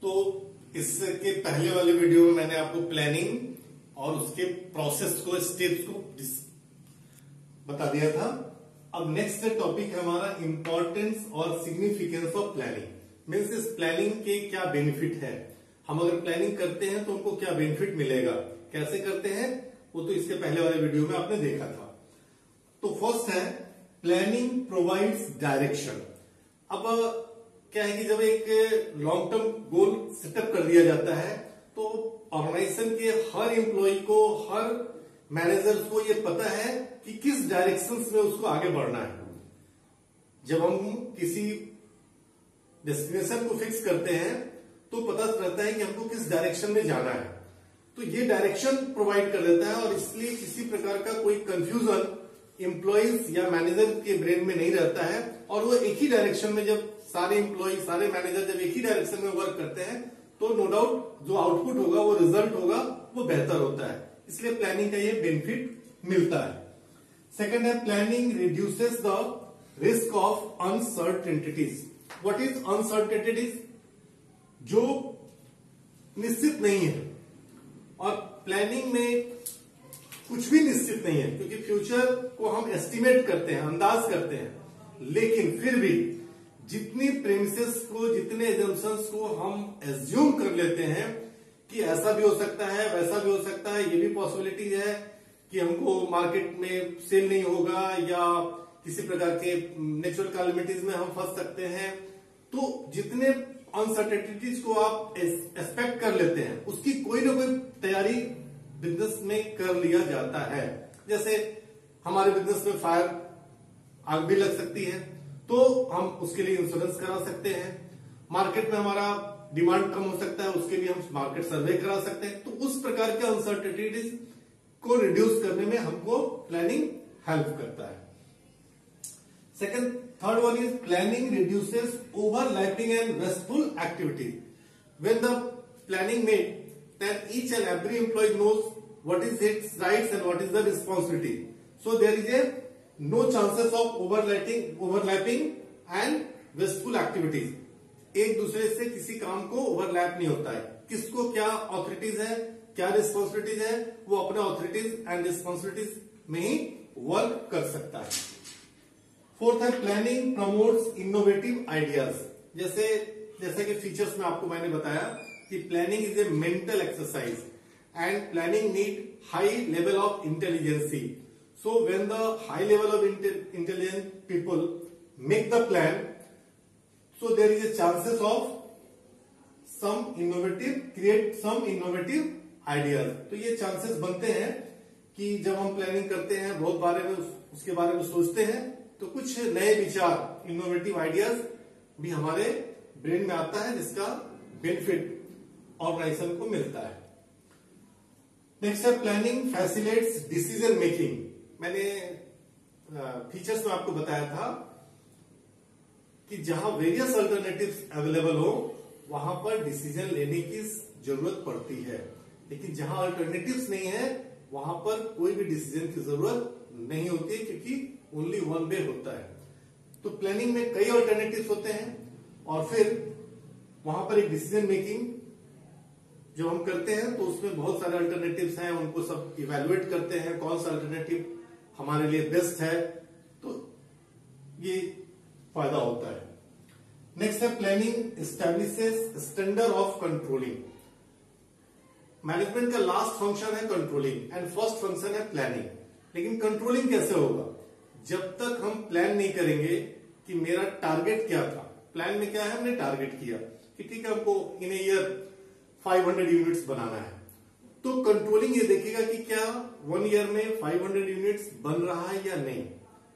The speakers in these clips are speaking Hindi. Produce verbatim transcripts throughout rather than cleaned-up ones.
तो इसके पहले वाले वीडियो में मैंने आपको प्लानिंग और उसके प्रोसेस को, स्टेप्स को बता दिया था। अब नेक्स्ट टॉपिक है हमारा इंपॉर्टेंस और सिग्निफिकेंस ऑफ प्लानिंग। मीन्स इस प्लानिंग के क्या बेनिफिट है, हम अगर प्लानिंग करते हैं तो उनको क्या बेनिफिट मिलेगा, कैसे करते हैं, वो तो इसके पहले वाले वीडियो में आपने देखा था। तो फर्स्ट है प्लानिंग प्रोवाइड्स डायरेक्शन। अब क्या है कि जब एक लॉन्ग टर्म गोल सेटअप कर दिया जाता है तो ऑर्गेनाइजेशन के हर एम्प्लॉय को, हर मैनेजर को ये पता है कि किस डायरेक्शन में उसको आगे बढ़ना है। जब हम किसी डेस्टिनेशन को फिक्स करते हैं तो पता रहता है कि हमको किस डायरेक्शन में जाना है, तो ये डायरेक्शन प्रोवाइड कर देता है और इसलिए किसी प्रकार का कोई कंफ्यूजन एम्प्लॉइज या मैनेजर के ब्रेन में नहीं रहता है और वो एक ही डायरेक्शन में, जब सारे एम्प्लॉय, सारे मैनेजर जब एक ही डायरेक्शन में वर्क करते हैं तो नो डाउट जो आउटपुट होगा, वो रिजल्ट होगा, वो बेहतर होता है। इसलिए प्लानिंग का ये बेनिफिट मिलता है। सेकंड है planning reduces the risk of uncertainties. What is uncertainties? जो निश्चित नहीं है, और प्लानिंग में कुछ भी निश्चित नहीं है क्योंकि फ्यूचर को हम एस्टिमेट करते हैं, अंदाज करते हैं, लेकिन फिर भी जितनी प्रेमिसेस को, जितने एजम्पशंस को हम एज्यूम कर लेते हैं कि ऐसा भी हो सकता है, वैसा भी हो सकता है, ये भी पॉसिबिलिटी है कि हमको मार्केट में सेल नहीं होगा या किसी प्रकार के नेचुरल कैलेमिटीज में हम फंस सकते हैं, तो जितने अनसर्टेनिटीज को आप एक्सपेक्ट कर लेते हैं उसकी कोई ना कोई तैयारी बिजनेस में कर लिया जाता है। जैसे हमारे बिजनेस में फायर, आग भी लग सकती है तो हम उसके लिए इंश्योरेंस करा सकते हैं। मार्केट में हमारा डिमांड कम हो सकता है, उसके लिए हम मार्केट सर्वे करा सकते हैं। तो उस प्रकार के अनसर्टेनिटीज को रिड्यूस करने में हमको प्लानिंग हेल्प करता है। Second, third one is planning reduces overlapping and wasteful activities. When the planning made, then each and every employee knows what is its rights and what is the responsibility. So there is a no chances of overlapping, overlapping and wasteful activities. एक दूसरे से किसी काम को ओवरलैप नहीं होता है। किसको क्या ऑथोरिटीज है, क्या रिस्पॉन्सिबिलिटीज है, वो अपने ऑथोरिटीज एंड रिस्पॉन्सिबिलिटीज में ही वर्क कर सकता है। फोर्थ है प्लानिंग प्रमोट्स इनोवेटिव आइडियाज। जैसे जैसे कि फीचर्स में आपको मैंने बताया कि planning is a mental exercise and planning need high level of intelligency. So when the high level of intelligent people make the plan, so there is a chances of some innovative, create some innovative ideas. तो ये चांसेस बनते हैं कि जब हम प्लानिंग करते हैं, बहुत बारे में उसके बारे में सोचते हैं, तो कुछ नए विचार, इनोवेटिव आइडियाज भी हमारे ब्रेन में आता है जिसका बेनिफिट ऑर्गेनाइजेशन को मिलता है। नेक्स्ट है प्लानिंग फैसिलिटेट्स डिसीजन मेकिंग। मैंने फीचर्स में आपको बताया था कि जहां वेरियस अल्टरनेटिव्स अवेलेबल हो वहां पर डिसीजन लेने की जरूरत पड़ती है, लेकिन जहां अल्टरनेटिव्स नहीं है वहां पर कोई भी डिसीजन की जरूरत नहीं होती है क्योंकि ओनली वन वे होता है। तो प्लानिंग में कई अल्टरनेटिव्स होते हैं और फिर वहां पर एक डिसीजन मेकिंग जो हम करते हैं तो उसमें बहुत सारे अल्टरनेटिव्स हैं, उनको सब इवेलुएट करते हैं, कौन सा अल्टरनेटिव हमारे लिए बेस्ट है, तो ये फायदा होता है। नेक्स्ट है planning establishes standard of controlling. Management का लास्ट फंक्शन है कंट्रोलिंग एंड फर्स्ट फंक्शन है प्लानिंग। लेकिन कंट्रोलिंग कैसे होगा? जब तक हम प्लान नहीं करेंगे कि मेरा टारगेट क्या था। प्लान में क्या है, हमने टारगेट किया कि ठीक है हमको इन ए ईयर पाँच सौ यूनिट्स बनाना है, तो कंट्रोलिंग ये देखेगा कि क्या वन ईयर में पाँच सौ यूनिट्स बन रहा है या नहीं।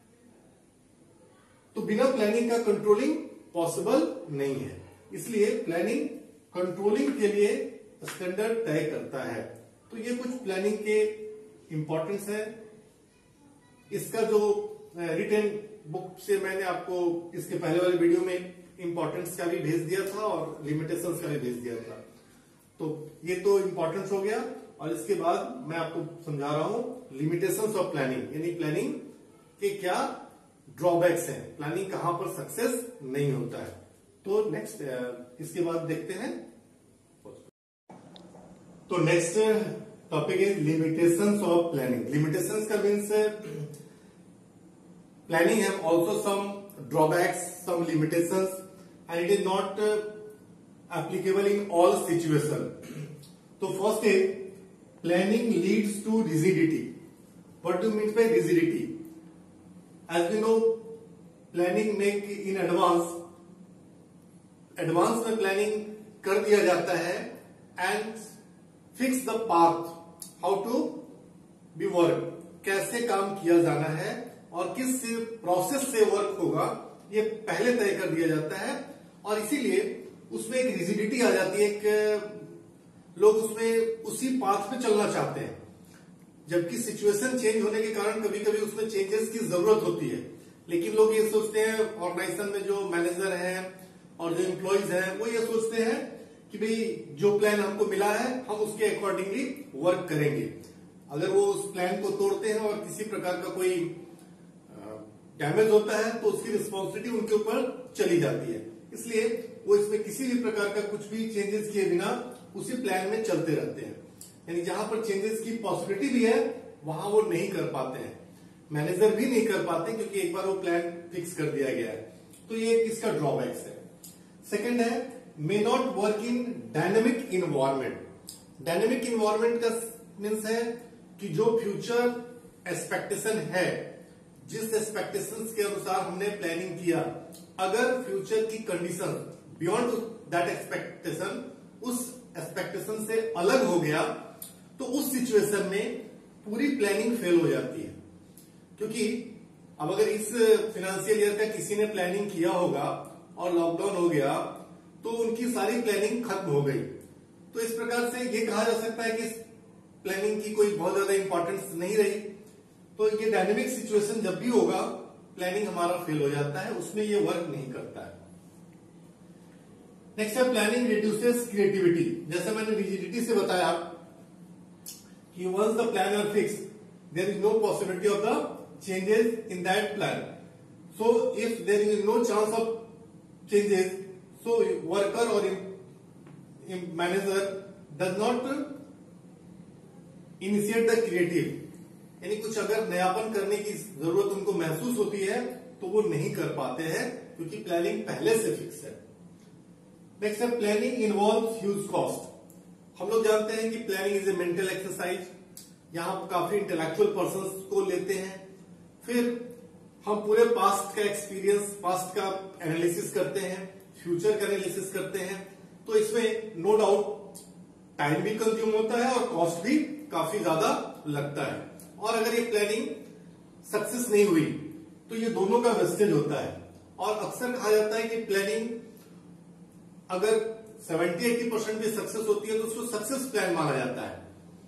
तो बिना प्लानिंग का कंट्रोलिंग पॉसिबल नहीं है, इसलिए प्लानिंग कंट्रोलिंग के लिए स्टैंडर्ड तय करता है। तो ये कुछ प्लानिंग के इंपॉर्टेंस है। इसका जो रिटन बुक से मैंने आपको इसके पहले वाले वीडियो में इंपॉर्टेंस का भी भेज दिया था और लिमिटेशंस का भी भेज दिया था। तो ये तो इंपॉर्टेंस हो गया, और इसके बाद मैं आपको समझा रहा हूं लिमिटेशंस ऑफ प्लानिंग, यानी प्लानिंग के क्या ड्रॉबैक्स हैं, प्लानिंग कहां पर सक्सेस नहीं होता है। तो नेक्स्ट इसके बाद देखते हैं तो next topic is limitations of planning. Limitations का means planning have also some drawbacks, some limitations and it is not applicable in all situation. तो first is planning leads to rigidity. What do mean by rigidity? As we know planning make in advance, advance में प्लानिंग कर दिया जाता है and fix the path how to be work, कैसे काम किया जाना है और किस प्रोसेस से वर्क होगा ये पहले तय कर दिया जाता है। और इसीलिए उसमें एक रिजिडिटी आ जाती है, एक लोग उसमें उसी पाथ पे चलना चाहते हैं, जबकि सिचुएशन चेंज होने के कारण कभी कभी उसमें चेंजेस की जरूरत होती है। लेकिन लोग ये सोचते हैं, ऑर्गेनाइजेशन में जो मैनेजर हैं और जो एम्प्लॉइज हैं वो ये सोचते हैं कि भाई जो प्लान हमको मिला है हम उसके अकॉर्डिंगली वर्क करेंगे। अगर वो उस प्लान को तोड़ते हैं और किसी प्रकार का कोई डैमेज होता है तो उसकी रिस्पॉन्सिबिलिटी उनके ऊपर चली जाती है। इसलिए वो इसमें किसी भी प्रकार का कुछ भी चेंजेस किए बिना उसी प्लान में चलते रहते हैं। यानी जहां पर चेंजेस की पॉसिबिलिटी भी है वहां वो नहीं कर पाते हैं, मैनेजर भी नहीं कर पाते क्योंकि एक बार वो प्लान फिक्स कर दिया गया है। तो ये इसका ड्रॉबैक्स है। सेकंड है may not work in dynamic environment. Dynamic environment का मीन्स है कि जो फ्यूचर एक्सपेक्टेशन है, जिस एक्सपेक्टेशंस के अनुसार हमने प्लानिंग किया, अगर फ्यूचर की कंडीशन बियॉन्ड दैट एक्सपेक्टेशन उस एक्सपेक्टेशन से अलग हो गया तो उस सिचुएशन में पूरी प्लानिंग फेल हो जाती है। क्योंकि अब अगर इस फाइनेंशियल ईयर का किसी ने प्लानिंग किया होगा और लॉकडाउन हो गया तो उनकी सारी प्लानिंग खत्म हो गई। तो इस प्रकार से ये कहा जा सकता है कि प्लानिंग की कोई बहुत ज्यादा इंपॉर्टेंस नहीं रही। तो ये डायनेमिक सिचुएशन जब भी होगा प्लानिंग हमारा फेल हो जाता है, उसमें ये वर्क नहीं करता है। नेक्स्ट है प्लानिंग रिड्यूसेस क्रिएटिविटी। जैसे मैंने रिजिडिटी से बताया कि once the plan are fix there is no possibility of the changes in that plan. So if there is no chance of changes, so worker और manager does not initiate the creative. यानी कुछ अगर नयापन करने की जरूरत उनको महसूस होती है तो वो नहीं कर पाते हैं क्योंकि प्लानिंग पहले से फिक्स है। नेक्स्ट है प्लानिंग इन्वॉल्व्स ह्यूज कॉस्ट। हम लोग जानते हैं कि planning is a mental exercise. यहां काफी इंटेलेक्चुअल पर्संस को लेते हैं, फिर हम पूरे पास्ट का एक्सपीरियंस, पास्ट का एनालिसिस करते हैं, फ्यूचर का एनालिसिस करते हैं। तो इसमें नो डाउट टाइम भी कंज्यूम होता है और कॉस्ट भी काफी ज्यादा लगता है। और अगर ये प्लानिंग सक्सेस नहीं हुई तो ये दोनों का वेस्टेज होता है। और अक्सर कहा जाता है कि प्लानिंग अगर सत्तर अस्सी परसेंट भी सक्सेस होती है तो उसको सक्सेस प्लान माना जाता है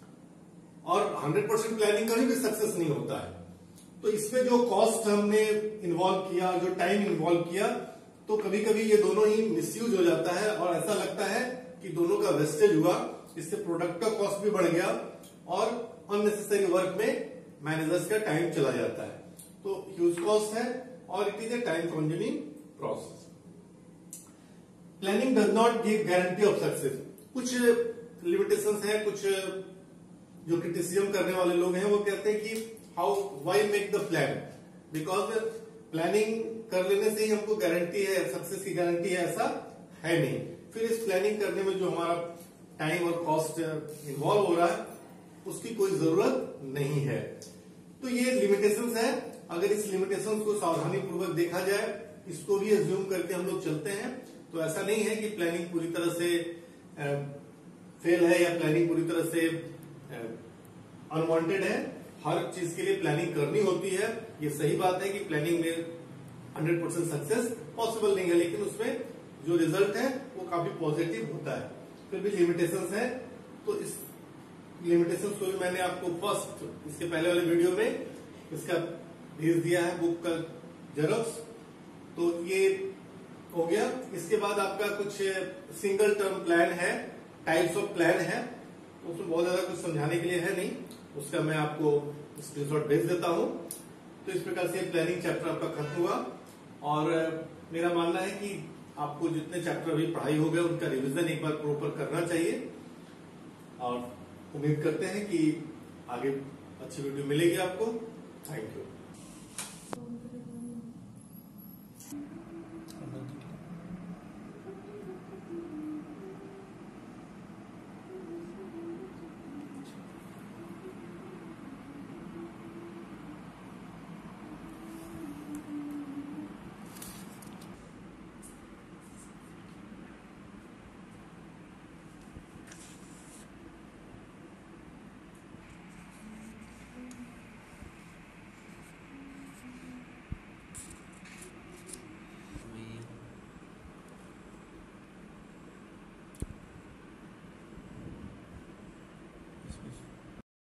और सौ परसेंट प्लानिंग कभी भी सक्सेस नहीं होता है। तो इसमें जो कॉस्ट हमने इन्वॉल्व किया, जो टाइम इन्वॉल्व किया, तो कभी कभी ये दोनों ही मिसयूज हो जाता है और ऐसा लगता है कि दोनों का वेस्टेज हुआ। इससे प्रोडक्ट का कॉस्ट भी बढ़ गया और अननेसेसरी वर्क में मैनेजर्स का टाइम चला जाता है। तो ह्यूज कॉस्ट है और it is a time consuming process. Planning does not give guarantee of success. कुछ लिमिटेशंस हैं, कुछ जो क्रिटिसिज्म करने वाले लोग हैं वो कहते हैं कि how why make the plan, because planning कर लेने से ही हमको गारंटी है, सक्सेस की गारंटी है, ऐसा है नहीं। फिर इस प्लानिंग करने में जो हमारा टाइम और कॉस्ट इन्वॉल्व हो रहा है उसकी कोई जरूरत नहीं है। तो ये लिमिटेशंस है। अगर इस लिमिटेशंस को सावधानी पूर्वक देखा जाए, इसको भी एज्यूम करके हम लोग चलते हैं, तो ऐसा नहीं है कि प्लानिंग पूरी तरह से फेल है या प्लानिंग पूरी तरह से अनवांटेड है। हर चीज के लिए प्लानिंग करनी होती है। ये सही बात है कि प्लानिंग में हंड्रेड परसेंट सक्सेस पॉसिबल नहीं है, लेकिन उसमें जो रिजल्ट है वो काफी पॉजिटिव होता है। फिर भी लिमिटेशंस है, तो इस लिमिटेशंस को भी मैंने आपको फर्स्ट इसके पहले वाले वीडियो में इसका भेज दिया है, बुक का जेरॉक्स। तो ये हो गया। इसके बाद आपका कुछ सिंगल टर्म प्लान है, टाइप्स ऑफ प्लान है, उसमें बहुत ज्यादा कुछ समझाने के लिए है नहीं, उसका मैं आपको स्क्रीनशॉट भेज देता हूं। तो इस प्रकार से प्लानिंग चैप्टर आपका खत्म हुआ और मेरा मानना है कि आपको जितने चैप्टर अभी पढ़ाई हो गए उनका रिवीजन एक बार प्रॉपर करना चाहिए। और उम्मीद करते हैं कि आगे अच्छी वीडियो मिलेगी आपको। Thank you.